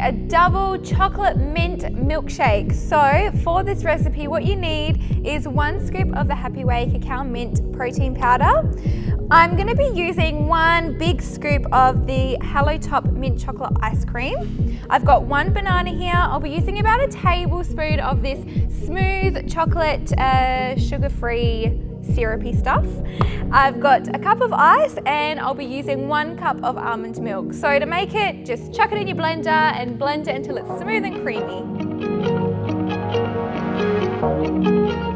a double chocolate mint milkshake. So for this recipe, what you need is 1 scoop of the Happy Way cacao mint protein powder. I'm going to be using 1 big scoop of the Hello Top mint chocolate ice cream. I've got 1 banana here. I'll be using about a tablespoon of this smooth chocolate sugar-free syrupy stuff. I've got a cup of ice and I'll be using 1 cup of almond milk. So to make it, just chuck it in your blender and blend it until it's smooth and creamy.